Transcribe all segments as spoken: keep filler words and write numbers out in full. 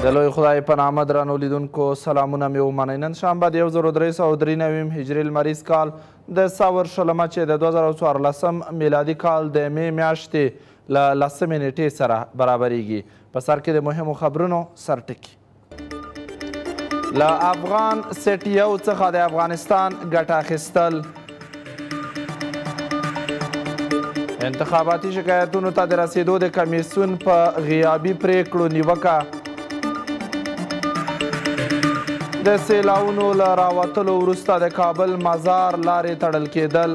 د لوی خدای په نامه درنو لیدونکو سلامونه مې ومنئ. نن شنبه د یو زرو درې سوه درې نویم هجري لمریز کال د ساور شلمه چې د دوه زره څوارلسم میلادي کال د مې میاشتې له لسمې نیټې سره برابریږي. په سر کې د مهمو خبرونو سرټکي. له افغان سیټ یو څخه د افغانستان ګټه اخیستل، انتخاباتي شکایتونو ته د رسیدو د کمیسیون په غیابي پریکړو نیوکه، د سیلاونو له راوتلو وروسته د کابل مزار لارې تړل کېدل،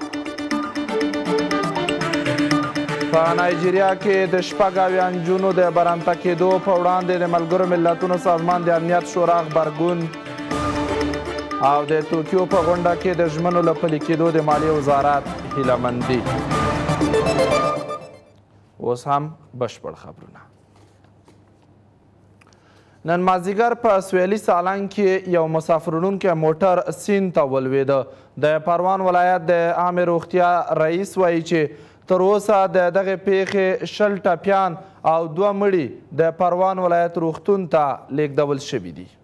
په نایجیریا کې د شپږ اویا نجونو د برمته کېدو په وړاندې د ملګرو ملتونو سازمان د امنیت شورا غبرګون، او د توکیو په غونډه کې د ژمنو له پلي کېدو د مالیې وزارت هیلهمندي. اوس هم بشپړ خبرونه. نن مازدیګر په سویلي سالنګ کې یو مسافرونکی موټر سیند ته ولوېده. د پروان ولایت د عامې روغتیا رئیس وایي چې تر اوسه د دغې پیښې شل ټپیان او دوه مړي د پروان ولایت روغتون ته لیږدول شوي دي.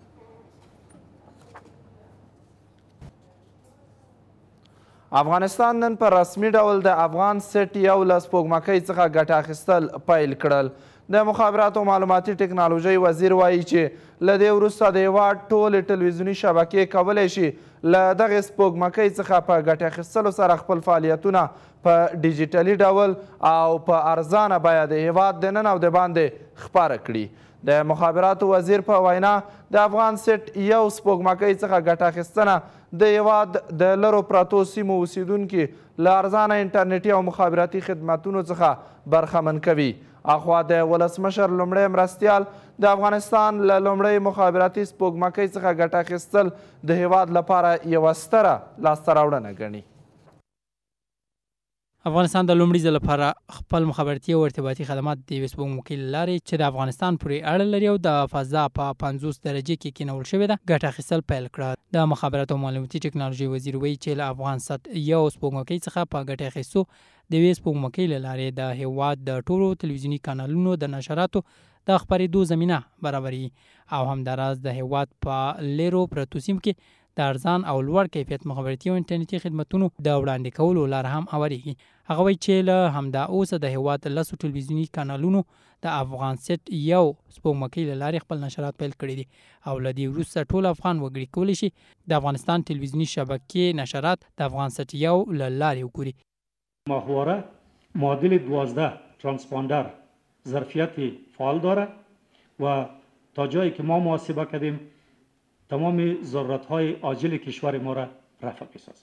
افغانستان نن په رسمي ډول د افغان سیټ یو له سپوږمکۍ څخه ګټه اخیستل پیل کړل. د مخابراتو معلوماتي ټکنالوژۍ وزیر وایي چې له دې وروسته د هېواد ټولې ټلویزیوني شبکې کولی شي له دغې سپوږمکۍ څخه په ګټې اخیستلو سره خپل فعالیتونه په ډیجیټلي ډول او په ارزانه بیه د هېواد دننه او د باندې خپاره کړي. د مخابراتو وزیر په وینا د افغان سیټ یو سپوږمکۍ څخه ګټه اخیستنه د هېواد د لرو پرتو سیمو اوسیدونکي له ارزانه انټرنیټي او مخابراتي خدمتونو څخه برخمن کوي. اخوا د ولسمشر لومړی مرستیال د افغانستان له لومړۍ مخابراتي سپوږمکۍ څخه ګټه اخیستل د هېواد لپاره یوه ستره لاسته راوړنه ګڼي. افغانستان د لومړي ځل لپاره خپل مخابراتي او ارتباطي خدمات د یوې سپوږمکۍ له لارې چې د افغانستان پورې اړه لري او د فضا په پنځوس درجې کې کینول شوې ده ګټه اخیستل پیل کړه. د مخابراتو او معلوماتي ټکنالوژۍ وزیر وایي چې له افغان سیټ یو سپوږمکۍ څخه په ګټه اخیستو د یوې سپوږمکۍ له لارې د هېواد د ټولو تلویزیوني کانالونو د نشراتو د خپرېدو زمینه برابروي او همداراز د هېواد په لیرو پرتو سیمو کې د ارزان او لوړ کیفیت مخابراتي او انټرنیټي خدمتونو د وړاندې کولو لاره هم هواریږي. هغه وایي چې له همدا اوسه د هېواد لسو ټلویزیوني کانالونو د افغان سیټ یو سپوږمکۍ له لارې خپل نشرات پیل کړي دي او له دې وروسته ټول افغان وګړي کولی شي د افغانستان ټلویزیوني شبکې نشرات د افغان سیټ یو له لارې وګوري. ماهواره معادل دوازده ترانسپاندر ظرفیت فعال داره و تا جایی که ما محاسبه کردیم تمام ضرورت‌های عاجل کشور ما را رفع می‌سازد.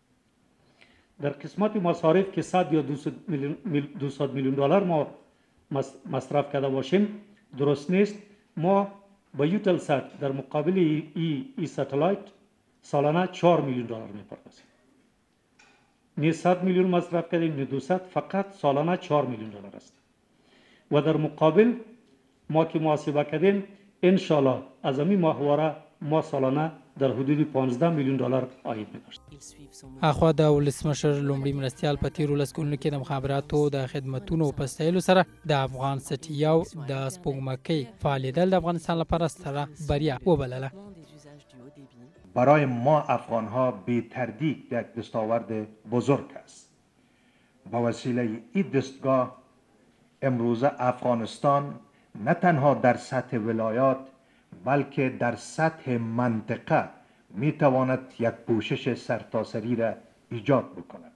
در قسمت مصارف که صد یا دویست میلیون دلار ما مصرف کرده باشیم درست نیست. ما با یوتلسات در مقابل ای ای ساتلایت سالانه چهار میلیون دلار می‌پردازیم. نه صد میلیون مصرف کردیم نه دویست، فقط سالانه چهار میلیون دلار است. و در مقابل ما که محاسبه کردیم ان شاء الله از همین ماهواره ما سالانه در حدود پانزده میلیون دلار عاید می‌داشت. اخوا د ولسمشر لومړي مرستیال په تیرو لس کلونو کې د مخابراتو د خدمتونو په ستایلو سره د افغان سیټ یو د سپوږمکۍ فعالیدل د افغانستان لپاره ستره بریا وبلله. برای ما افغان ها بی تردید یک دستاورد بزرگ است. با وسیله این دستگاه امروزه افغانستان نه تنها در سطح ولایات بلکه در سطح منطقه می تواند یک پوشش سرتاسری را ایجاد بکند.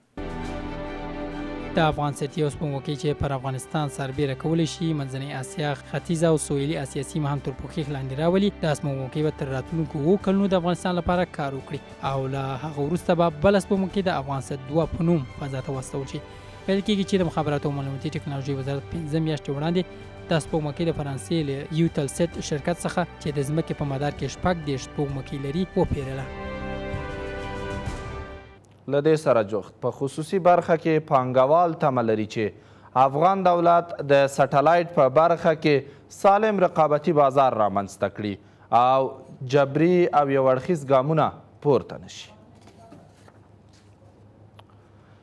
د افغان سیټ یو سپوږمکۍ چې پر افغانستان سربیره کولی شي منځنۍ اسیا، ختیځه او سویلي اسیا سیمه هم تر پوښښ لاندې راولي. دا سپوږمکۍ به تر راتلونکو اوو کلونو د افغانستان لپاره کار وکړي او له هغه وروسته به بله سپوږمکۍ د افغان سیټ دوه په نوم فضا ته واستول شي. ویل کېږي چې د مخابراتو او معلوماتي ټکنالوژۍ وزارت پنځه میاشتې وړاندې دا سپوږمکۍ د فرانسې له یوتلسیټ شرکت څخه چې د ځمکې په مدار کې شپږ دېرش سپوږمکۍ لري وپېرله. له دې سره جوخت په خصوصي برخه کې پانګوال تمه لري چې افغان دولت د سټلایټ په برخه کې سالم رقابتي بازار رامنځته کړي او جبري او یو اړخیز ګامونه پورته نشي.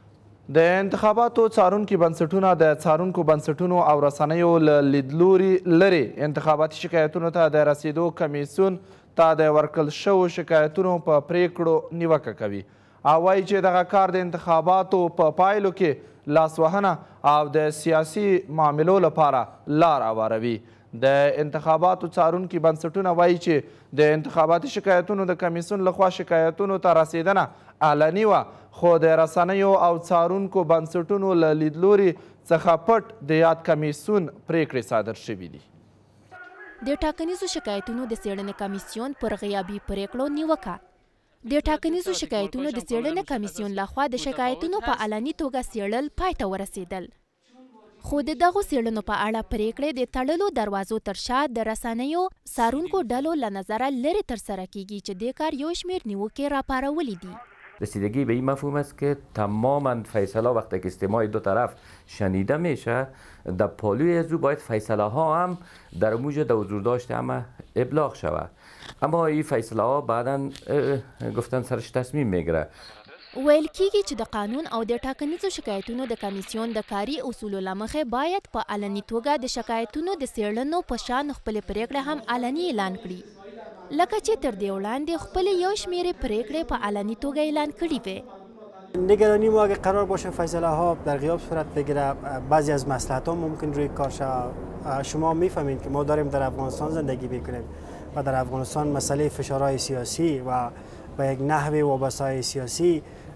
د انتخاباتو څارونکي بنسټونه د څارونکو بنسټونو او رسنیو له لیدلوري لرې انتخاباتي شکایتونو ته د رسیدو کمیسیون ته د ورکړل شوو شکایتونو په پریکړو نیوکه کوي او وایي چې دغه کار د انتخاباتو په پایلو کې لاسوهنه او د سیاسي معاملو لپاره لار هواروي. د انتخاباتو څارونکي بنسټونه وایي چې د انتخاباتي شکایتونو د کمیسیون لخوا شکایتونو ته رسیدنه علني وه خو د رسنیو او څارونکو بنسټونو له لیدلوري څخه پټ د یاد کمیسیون پریکړې صادر شوي دي. د ټاکنیزو شکایتونو د څېړنې کمیسیون پر غیابي پریکړو نیوکه. د ټاکنیزو شکایتونو د څېړنې کمیسیون لخوا د شکایتونو په علني توګه څېړل پای ته ورسېدل خو د دغو څېړنو په اړه پریکړې د تړلو دروازو تر شا د رسنیو څارونکو ډلو له نظره لرې ترسره کیږي چې دې کار یو شمېر نیوکې راپارولي دي. رسیدگی به این مفهوم است که تماما فیصله وقتی که استماع دو طرف شنیده میشه در پالوی از او باید فیصله ها هم در موجب حضور داشته همه ابلاغ شود اما این فیصله ها بعدا گفتن سرش تصمیم میگیره. ویل کیږي چې د قانون او د ټاکنیزو شکایتونو د کمیسیون د کاري اصولو له مخې باید په علني توګه د شکایتونو د څېړنو په شان خپلې پریکړې هم علني اعلان کړي لکه چې تر دې وړاندې خپلې یو شمېرې پریکړې په علني توګه اعلان کړي وې. نگرانی ما اگه قرار باشه فیصله ها در غیاب صورت بگیره بعضی از مصلحت ها ممکن روی کار شود. شما میفهمید که ما داریم در افغانستان زندگی میکنیم و در افغانستان مسئله فشارهای سیاسی و به یک نحو وابسته‌های سیاسی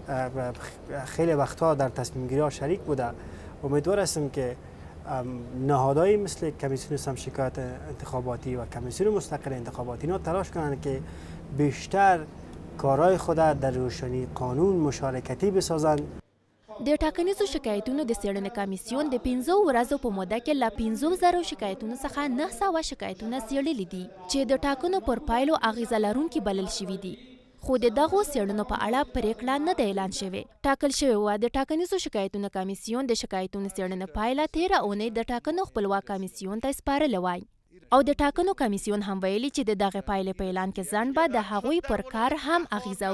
خیلی وقتها در تصمیم گیری ها شریک بوده. امیدوار هستم که نهادهایی مثل کمیسیون سم شکایت انتخاباتی و کمیسیون مستقل انتخاباتی اینا تلاش کنند که بیشتر کارهای خود در روشنی قانون مشارکتی بسازند. د ټاکنیزو شکایتونو د څېړنې کمیسیون د پنځو ورځو په موده کې له پنځو زرو شکایتونو څخه نه سوه شکایتونه څېړلي دي چې د ټاکنو پر پایلو اغیزه لرونکي بلل شوي دي خو د دغو څېړنو په اړه پریکړه نه ده اعلان شوې. ټاکل شوې وه د ټاکنیزو شکایتونو کمیسیون د شکایتونو څېړنې پایله تېره اونۍ د ټاکنو خپلواک کمیسیون ته سپارلې وای او د ټاکنو کمیسیون هم ویلي چې د دغې پایلې په اعلان کې ځنډ به د هغوی پر کار هم اغیزه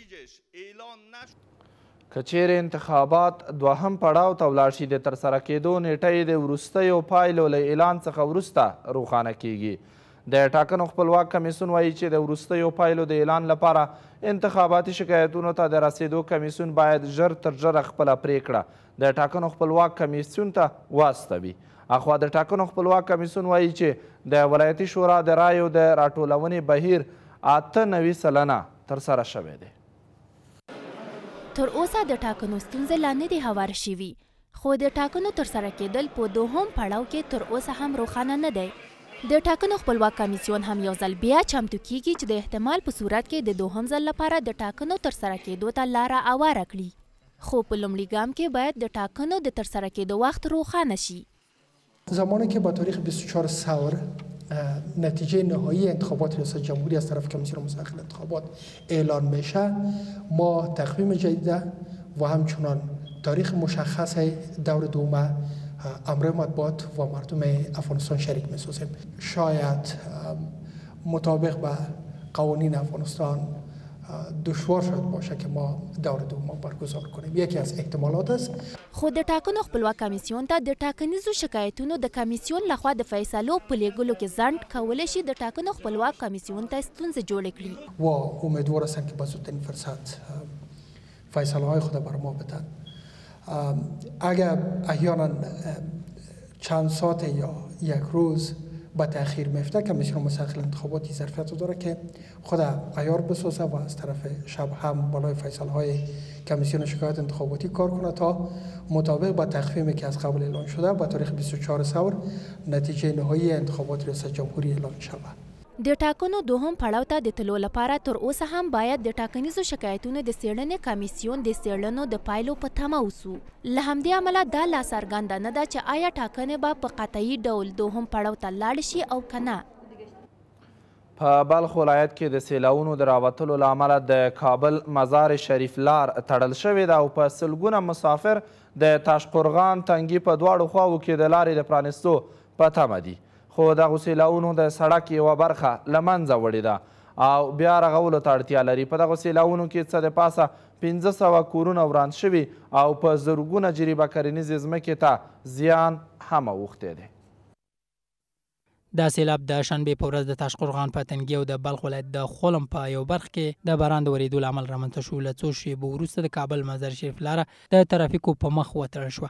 وکړي. که چیرې انتخابات دوهم پړاو ته ولاړ شي د ترسره کېدو نیټه یې د وروستیو پایلو له اعلان څخه وروسته روښانه کیږي. د ټاکنو خپلواک کمیسیون وایي چې د وروستیو پایلو د اعلان لپاره انتخاباتي شکایتونو ته د رسیدو کمیسیون باید ژر تر ژره خپله پریکړه د ټاکنو خپلواک کمیسیون ته واستوي. اخوا د ټاکنو خپلواک کمیسیون وایي چې د ولایتي شورا د رایو د راټولونې بهیر اته نوي سلنه ترسره شوی دی. تر اوسه د ټاکنو ستونزې لا نه دي هواره شوي خو د ټاکنو ترسره کېدل په دوهم پړاو کې تر اوسه هم روښانه نه دی. د ټاکنو خپلواک کمیسیون هم یو ځل بیا چمتو کیږي چې د احتمال په صورت کې د دوهم ځل لپاره د ټاکنو ترسره کېدو ته لاره هواره کړي خو په لومړي ګام کې باید د ټاکنو د ترسره کېدو وخت روښانه شي. زمانی که با تاریخ بیست و چهار ثور نتیجه نهایی انتخابات ریاست جمهوری از طرف کمیسیون مستقل انتخابات اعلان میشه ما تقویم جدید و همچنان تاریخ مشخص دور دوم امر مطبوعات و مردم افغانستان شریک میسازیم. شاید مطابق با قوانین افغانستان دشوار شد باشه که ما دور دوم برگزار کنیم. یکی از احتمالات است. خو د ټاکنو خپلواک کمیسیون ته د ټاکنیزو شکایتونو د کمیسیون لخوا د فیصلو په لیږلو کې ځنډ کولی شي د ټاکنو خپلواک کمیسیون ته ستونزې جوړې کړي و امیدوار هستم که به زودترین فرصت فیصله های خود بر ما بدن. اگر احیانا چند ساعت یا یک روز به تأخیر میفته کمیسیون مستقل انتخاباتی ظرفیت داره که خود عیار بسازه و از طرف شب هم بالای فیصله های کمیسیون شکایت انتخاباتی کار کنه تا مطابق با تخفیمی که از قبل اعلان شده با تاریخ بیست و چهار ثور نتیجه نهایی انتخابات ریاست جمهوری اعلان شود. د ټاکنو دوهم پړاو ته د تلو لپاره تر اوسه هم باید د ټاکنیزو شکایتونو د څېړنې کمیسیون د څېړنو د پایلو په تمه اوسو. له همدې امله دا لا څرګنده نه ده چې آیا ټاکنې به په قطعي ډول دوهم پړاو ته لاړ شي او که نه. په بلخ ولایت کې د سیلاونو د راوتلو له امله د کابل مزار شریف لار تړل شوې ده او په سلګونه مسافر د تاشقرغان تنګي په دواړو خواو کې د لارې د پرانیستو په تمه دي خو دغو سیلاونو د سړک یوه برخه له منځه وړې ده او بیا رغولو ته اړتیا لري. په دغو سیلاونو کې څه د پاسه پنځه سوه کورونه وران شوي او په زرګونه جریبه کرنیزې ځمکې ته زیان هم اوښتی دی. دا سیلاب د شنبې په ورځ د تاشقرغان په تنګي او د بلخ ولایت د خلم په یو برخه کې د باران د ورېدو له امله رامنځته شو. له څو شېبو وروسته د کابل مزار شریف لاره د ترافیکو په مخ وتړل شوه.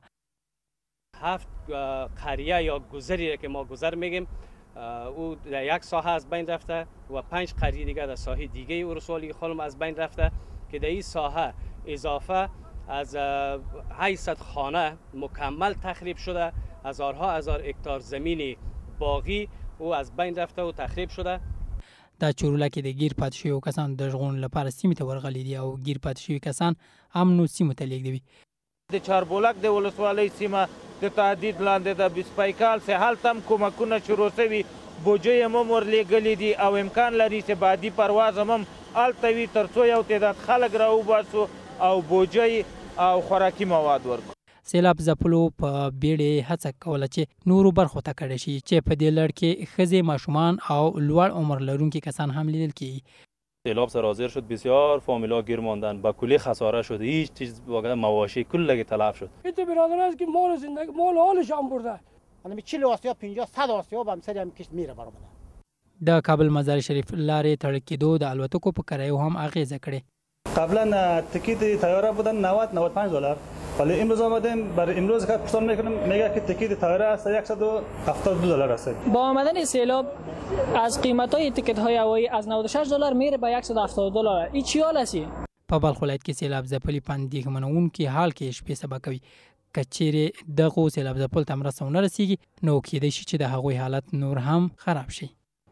هفت قریه یا گذری که ما گذر میگیم او در یک ساحه از بین رفته و پنج قریه دیگه در ساحه دیگه ولسوالی خلم از بین رفته که در این ساحه اضافه از هشتصد خانه مکمل تخریب شده، هزارها هزار هکتار زمین باقی او از بین رفته و تخریب شده. دا چورله کې د گیر پاتې شویو کسان د ژغورنې لپاره سیمې ته ورغلي دي او گیر پاتې شوي کسان امنو سیمو ته لیږدوي. د چاربولک د ولسوالۍ سیمه د تهدید لاندې د بیسپایکال سه هلته هم کومکونه شروع شوي، بوجۍ هم هم ورلېږلي دي او امکان لري چې بادي پرواز هم هلته وي تر څو یو تعداد خلک راوباسو او بوجۍ او خوراکي مواد ورکړو. سیلاب ځپلو په بیړې هڅه کوله چې نورو برخو ته کډه شي چې په دې لړ کې ښځې، ماشومان او لوړ عمر لرونکي کسان هم لیدل کیږي. سیلاب سرازیر شد، بسیار فامیلا گیر ماندن، با کلی خساره شد، هیچ چیز واقعا مواشی کل تلف شد. این تو برادر است که مال زندگی مال حالش هم برده. یعنی چهل آسیا پنجاه صد آسیا هم سری هم کش میره برامون. د کابل مزار شریف لارې تړل کېدو د الوتکو په کرایو هم اغیزه کړې. قبلا تیکیت طیاره بودن نود نود و پنج دلار، ولی امروز آمدیم برای امروز که پرسان میکنم میگه که تیکیت طیاره است صد و هفتاد و دو دلار است. با آمدن سیلاب از قیمت های تیکت های هوایی از نود و شش دلار میره به صد و هفتاد دلار. این چی حال است؟ په بلخ ولایت کې سیلاب ځپلي په اندېښمنوونکي حال کې شپې سبا کوي. که چیرې دغو سیلاب ځپلو ته مرسته ونه رسیږي نو کیدای شي چې د هغوی حالت نور هم خراب شي.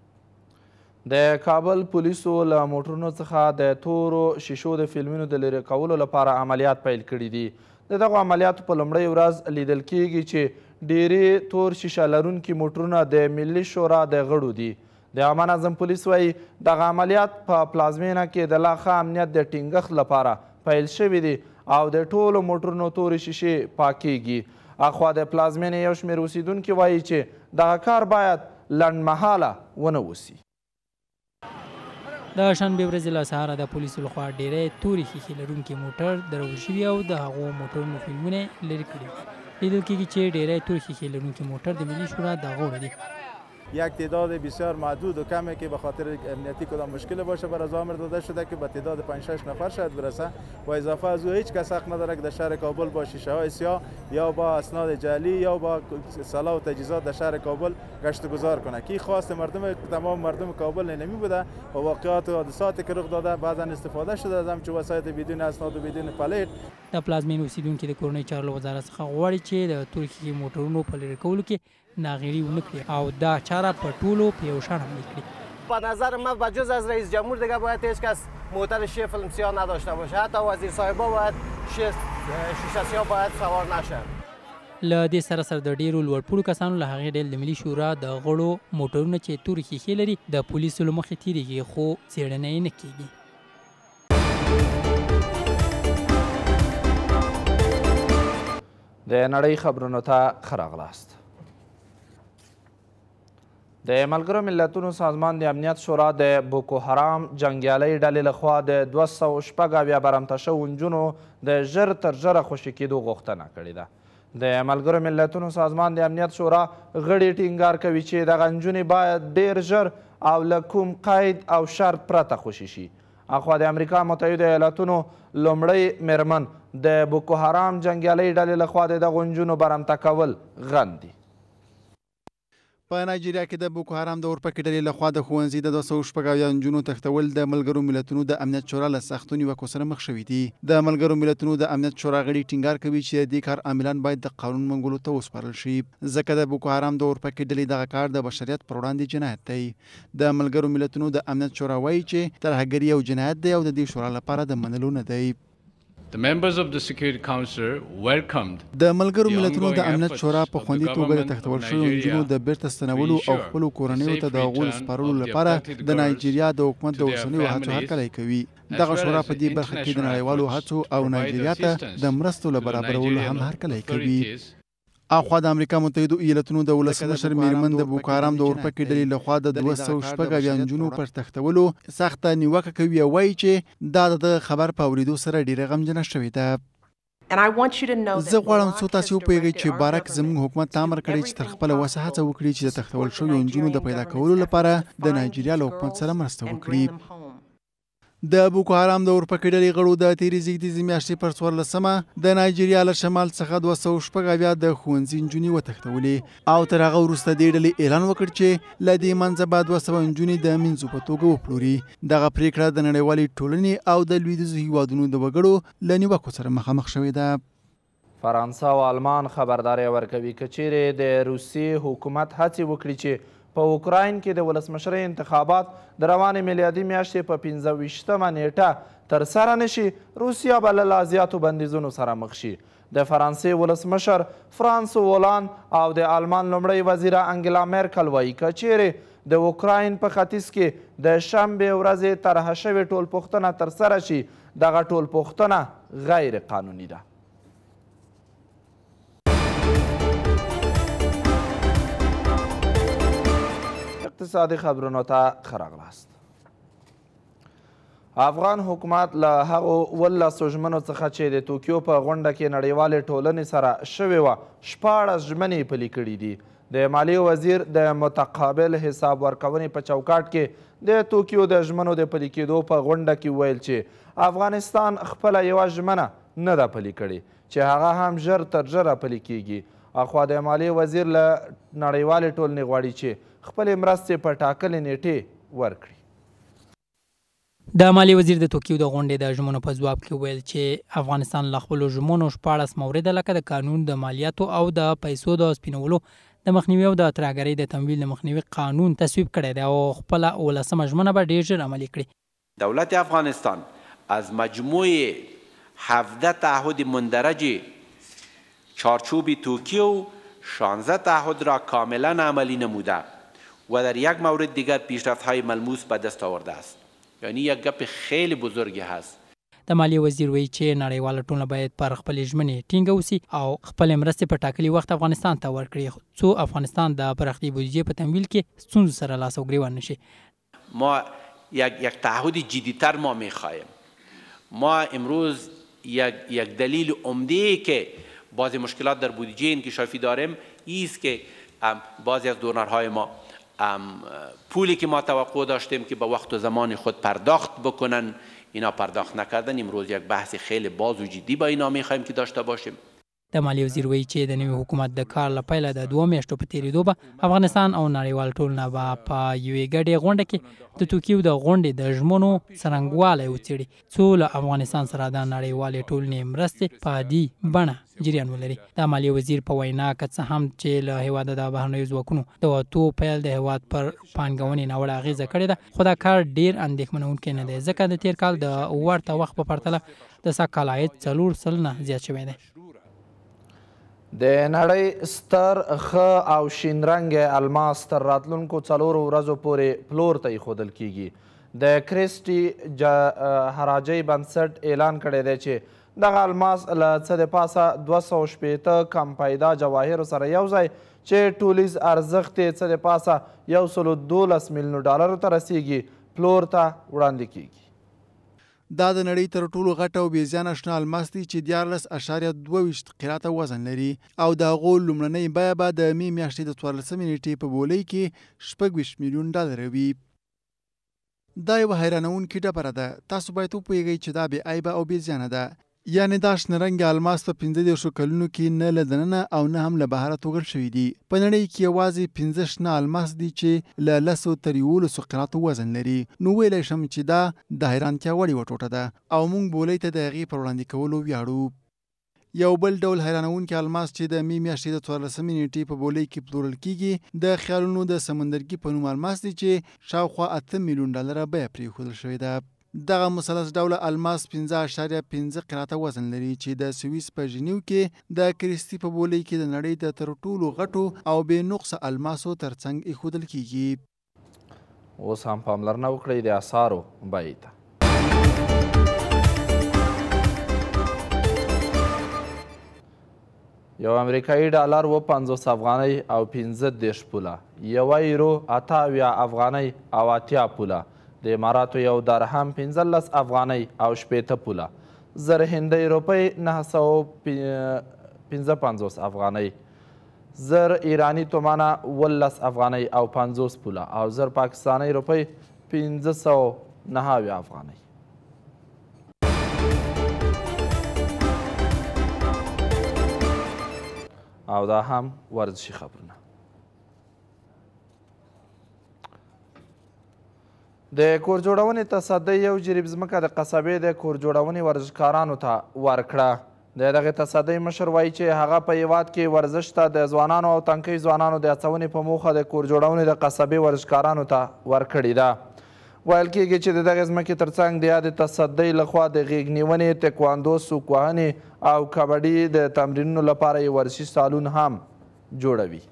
د کابل پولیسو له موټرونو څخه د تورو شیشو د فلمونو د لرې کولو لپاره عملیات پیل کړي دي. د دغو عملیاتو په لومړۍ ورځ لیدل کیږي چې ډیرې تور شیشه لرونکي موټرونه د ملي شورا د غړو دي. د عامه نظم پولیس وایي دغه عملیات په پلازمینه کې د لا ښه امنیت د ټینګښت لپاره پیل شوي دي او د ټولو موټرونو تورې شیشې پاکیږي. اخوا د پلازمینې یو شمېر اوسیدونکي وایي چې دغه کار باید لنډمهاله ونه وسي. د شنبې ورځې له سهاره د پولیسو لخوا ډیری تورې ښیښې لرونکي موټر درول شوي او د هغو موټرونو فلمونه لرې کړي دي. لیدل کېږي چې ډیری تورې ښیښې لرونکي موټر د ملي شورا د غړو دي. یک تعداد بسیار محدود و کمی که به خاطر امنیتی کدام مشکل باشه برای آمر داده شده که به تعداد پنج شش نفر شاید برسه و اضافه از او هیچ کس حق نداره که در شهر کابل با شیشه های سیاه یا با اسناد جعلی یا با سلاح و تجهیزات در شهر کابل گشت و گذار کنه که خواست مردم تمام مردم کابل نمی بوده و واقعات و حادثاتی که رخ داده بعضا استفاده شده از همچون وسایط بدون اسناد و بدون پلیت. د پلازمین اوسیدونکي د کورنۍ چارو وزارت څخه غواړي چې د تورې ښیښې موټرونو په لرې کولو کې ناغیری ونه کړي او دا چاره په ټولو په یو شان عملي کړي. به نظر من به جز از رئیس جمهور دیگه باید هیچ کس موتر شیشه فیلم سیاه نداشته باشه. حتی وزیر صاحبا باید شیشه سیاه باید سوار نشه. له دې سره سره د ډیرو لوړپوړو کسانو له هغې ډلې د ملي شورا د غړو موټرونه چې تورې ښیښې لري د پولیسو له مخې تېرېږي خو څېړنه یې نه کېږي. د نړۍ خبرونو ته ښه راغلاست. د ملګرو ملتونو سازمان د امنیت شورا د بوکو حرام جنګیالۍ ډلې لخوا د دوه سوه شپږ اویا برمته شوو نجونو د ژر تر ژره خوشي کېدو غوښتنه کړې ده. د ملګرو ملتونو سازمان د امنیت شورا غړي ټینګار کوي چې دغه نجونې باید ډېر ژر او له کوم قید او شرط پرته خوشي شي. اخوا د امریکا متحده ایالاتونو لومړی میرمن د بوکو حرام جنګیالۍ ډلې لخوا د دغو نجونو برمته کول غندي. په نایجیریا کې د بوکو حرام د اورپکې ډلې لخوا د ښوونځي د دوه سوه شپږ اویا نجونو تښتول د ملګرو ملتونو د امنیت شورا له سختو نیوکو سره مخ شوي دي. د ملګرو ملتونو د امنیت شورا غړي ټینګار کوي چې د دې کار عاملان باید د قانون منګولو ته وسپارل شي ځکه د بوکو حرام د اورپکې ډلې دغه کار د بشریت پر وړاندې جنایت دی. د ملګرو ملتونو د امنیت شورا وایي چې ترهګري یو جنایت دی او د دې شورا لپاره د منلو نه دی. The members of the Security Council welcomed د ملګرو ملتونو د امنیت شورا په خوندي توګه د تښتول شویو نجونو د بیرته ستنولو او خپلو کورنیو ته د هغو سپارلو لپاره د نایجیریا د حکومت د اوسنیو هڅو هرکلی کوي. دغه شورا په دې برخه کې د نړیوالو هڅو او نایجیریا ته د مرستو له برابرولو هم هرکلی کوي. اخوا د امریکا متحده ایالاتونو د ولسمشر میرمن د بوکو حرام د اورپکې ډلې لخوا د دوه سوه شپږ اویا نجونو پر تښتولو سخته نیوکه کوي او وایي چې دا د خبر په اورېدو سره ډېره غمجنه شوې ده. زه غواړم څو تاسې وپوهېږئ چې بارک زموږ حکومت ته امر کړی چې تر خپله وسه هڅه وکړي چې د تښتول شویو نجونو د پیدا کولو لپاره د نایجیریا له حکومت سره مرسته وکړي. د بوکو حرام د اورپکې ډلې غړو د تېرې زېږدیزې میاشتې پر څوارلسمه د نایجیریا له شمال څخه دوه سوه شپږ اویا د ښوونځي نجونې وتښتولې او تر هغه وروسته دې ډلې اعلان وکړ چې له دې منځه به دوه سوه نجونې د مینځو په توګه وپلوري. دغه پرېکړه د نړیوالې ټولنې او د لوېدیځو هېوادونو د وګړو له نیوکو سره مخامخ شوې ده. فرانسه او آلمان خبرداری ورکوي که چیرې د روسیې حکومت هڅې وکړي چې په اوکراین کې د ولسمشرۍ انتخابات د روانې میلادي میاشتې په پنځه ویشتمه نیټه ترسره نشي، روسیه به له لا زیاتو بندیزونو سره مخ شي. د فرانسې ولسمشر فرانس هولند او د آلمان لومړۍ وزیره انګلا میرکل وایي که چیرې د اوکراین په ختیځ کې د شنبې ورځې طرحه شوې ټولپوښتنه ترسره شي، دغه ټولپوښتنه غیر قانوني ده. اقتصادي خبرونو ته ښه راغلاست. افغان حکومت له هغو اوولسو ژمنو څخه چې د توکیو په غونډه کې نړیوالې ټولنې سره شوې وه شپاړس ژمنې پلي کړي دي. د مالیې وزیر د متقابل حساب ورکونې په چوکاټ کې د توکیو د ژمنو د پلي کېدو په غونډه کې وویل چې افغانستان خپله یوه ژمنه نه ده پلي کړې چې هغه هم ژر تر ژره پلي کیږي. اخوا د مالیې وزیر له نړیوالې ټولنې غواړي چې خپلې مرستې په ټاکلې نیټې ورکړي. د مالیې وزیر د توکیو د غونډې د ژمنو په ځواب کې ویل چې افغانستان له خپلو ژمنو شپاړس مورده لکه د قانون د مالیاتو او د پیسو د سپینولو د مخنیوي او د ترهګرۍ د تمویل د مخنیوي قانون تصویب کړی دی او خپله اوولسمه ژمنه به ډېر ژر عملي کړي. دولت افغانستان از مجموع هفده تعهد مندرج چارچوب توکیو شانزده تعهد را کاملا عملی نموده و در یک مورد دیگر پیشرفت‌های ملموس به دست آورده است. یعنی یک گپ خیلی بزرگی هست. د مالیې وزیر وایي چې نړیواله ټولنه باید پر خپلې ژمنې ټینګه اوسي او خپلې مرستې په ټاکلي وخت افغانستان ته ورکړي څو افغانستان د پراختیايي بودجې په تمویل کې ستونزو سره لاس او ګریوان نشي. ما یک یک تعهد جدی‌تر ما می‌خواهیم. ما امروز یک یک دلیل عمده که بعضی مشکلات در بودجه انکشافی داریم است که بعضی از دونرهای ما پولی که ما توقع داشتیم که به وقت و زمان خود پرداخت بکنن اینا پرداخت نکردن. امروز یک بحث خیلی باز و جدی با اینا میخوایم که داشته باشیم. د مالیې وزیر وایي چې د نوي حکومت د کار له پیله د دوه میاشتو په تېرېدو به افغانستان او نړیوال ټولنه به په یوې ګډې غونډه کې د توکیو د غونډې د ژمنو څرنګوالی وڅېړي څو له افغانستان سره د نړیوالې ټولنې مرستې په عادي بڼه جریان ولري. د مالیې وزیر په وینا که څه هم چې له هېواده د بهرنیو ځواکونو د وتو پیل د هېواد پر پانګونې ناوړه اغېزه کړې ده خو دا کار ډېر اندېښمنونکی نه دی ځکه د تېر کال د ورته وخت په پرتله د سږ کال عاید څلور سلنه زیات شوی دی. د نړۍ ستر ښه او شین رنګ الماس تر راتلونکو څلورو ورځو پورې پلور ته ایښودل کیږي. د کریسټي حراجۍ بنسټ اعلان کړی دی چې دغه الماس له څه د پاسه دوه سوه شپېته کم پیدا جواهرو سره یو ځای چې ټولیز ارزښت یې څه د پاسه یو سلو دولس میلیونو ډالرو ته رسیږي پلور ته وړاندې کیږي. دا د نړۍ تر ټولو غټ او بې زیانه شنه الماس دی چې دیارلس اشاریه دوه ویشت قیراته وزن لري او د هغو لومړنۍ بیه به د مې میاشتې د څوارلسمې نیټې په بولۍ کې شپږ ویشت میلیون ډالره وي. دا یوه حیرانوونکې ډبره ده. تاسو باید وپوهیږئ چې دا بې عیبه او بې زیانه ده. یعنې دا شنه رنګ الماس په پنځه دېرشو کلونو کې نه له دننه او نه هم له بهره توږل شوي دي. په نړۍ کې یوازې پنځه شنه الماس دي چې له لسو تر یولسو قیراتو وزن لري. نو ویلی شم چې دا د حیرانتیا وړ یوه ټوټه ده او موږ بولۍ ته د هغې پر وړاندې کولو ویاړو. یو بل ډول حیرانوونکی الماس چې د مې میاشتې د څوارلسمې نیټې په بولۍ کې پلورل کیږي د خیالونو د سمندرګي په نوم الماس دی چې شاوخوا اته میلیون ډالره بیه پرې ایښودل شوې ده. دغه مثلث ډوله الماس پنځه اشاریه پنځه قیراته وزن لري چې د سویس په ژنیو کې د کریسټي په بولۍ کې د نړۍ د تر ټولو غټو او بې نقصه الماسو ترڅنګ ایښودل کیږي. اوس هم پاملرنه وکړئ د اسعارو بیې ته. یو امریکایي ډالر اوه پنځوس افغانۍ او پنځه دېرش پوله، یوه یورو اته اویا افغانۍ او اتیا پوله، د اماراتو یو درهم پنځلس افغانۍ او شپېته پوله، زر هندۍ روپۍ نهه سوه پنځه پنځوس افغانۍ، زر ایرانی تومانه اوولس افغانۍ او پنځوس پوله او زر پاکستانی روپۍ پنځه سوه نهه اویا افغانۍ. او دا هم ورزشي خبرونه. د کور جوړونې تصدۍ یو جریب ځمکه د قصبې د کور جوړونې ورزشکارانو ته ورکړه. د دغې تصدۍ مشر وایي چې هغه په هیواد کې ورزش ته د ځوانانو او تنکۍ ځوانانو د هڅونې په موخه د کور جوړونې د قصبې ورزشکارانو ته ورکړې ده. ویل کېږي چې د دغې ځمکې ترڅنګ د یادې تصدۍ لخوا د غیږ نیونې، تکواندو، سوک وهنې او کبډي د تمرینونو لپاره یې ورزشي سالون هم جوړوي.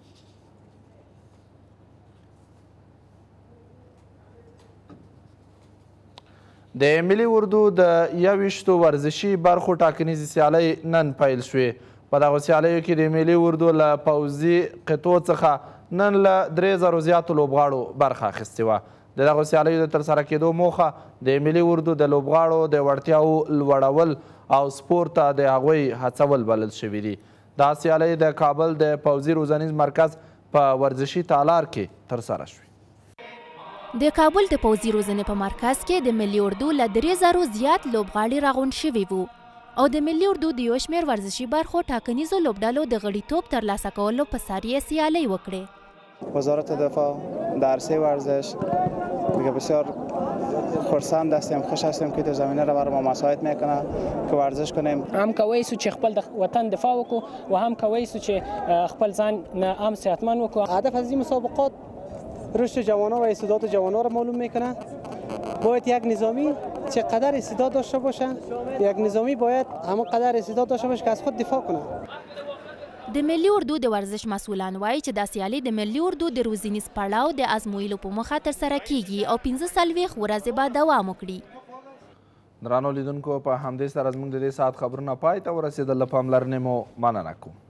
د ملي اردو د یوویشتو ورزشي برخو ټاکنیزې سیالۍ نن پیل شوې. په دغو سیالیو کې د ملي اردو له پوځي قطعو څخه نن له درې زرو زیاتو لوبغاړو برخه اخیستې وه. د دغو سیالیو د ترسره کېدو موخه د ملي اردو د لوبغاړو د وړتیاو لوړول او سپورت ته د هغوی هڅول بلل شوي دي. دا سیالۍ د کابل د پوځي روزنیز مرکز په ورزشي تالار کې ترسره شوې. د کابل د پوځي روزنې په مرکز کې د ملي اردو له درې زرو زیات لوبغاړي راغونډ شوي وو او د ملي اردو د یو شمېر ورزشي برخو ټاکنیزو لوبډلو د غړیتوب ترلاسه کولو په سریع سیالۍ وکړې. وزارت دفاع در عرصه ورزش دیگه بسیار خرسند هستیم، خوش هستیم که تو زمینه را برای ما مساعد میکنه که ورزش کنیم. هم کوی سو چې خپل وطن دفاع وکړو و هم کوی سو چې خپل ځان هم صحتمند وکړو. هدف از این مسابقات رشد جوانان و استعداد جوانان را معلوم میکنه. باید یک نظامی چقدر استعداد داشته باشه، یک نظامی باید همون قدر استعداد داشته باشه که از خود دفاع کنه. د ملي اردو د ورزش مسؤلان وایي چې دا سیالي د ملي اردو د روزنیز پړاو د ازمویلو په موخه ترسره کیږي او پنځه څلوېښت ورځې به دوام وکړي. درانو لیدونکو، په همدې سره زموږ د دې ساعت خبرونه پای ته ورسېدل. له پاملرنې مو مننه کوم.